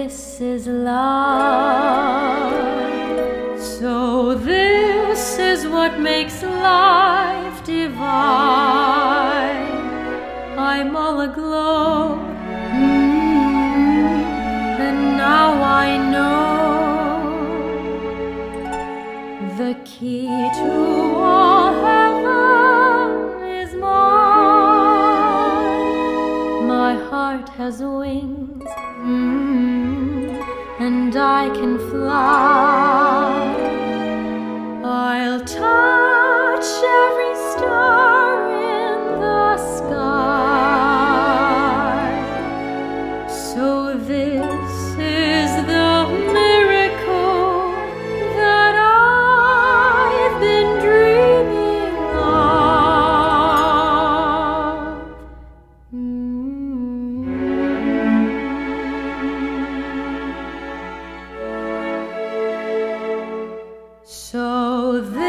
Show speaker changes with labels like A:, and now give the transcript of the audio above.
A: this is love. So this is what makes life divine. I'm all aglow, and now I know the key to all heaven is mine. My heart has wings, and I can fly. I'll touch every star in the sky. So this is the miracle that I've been dreaming of. So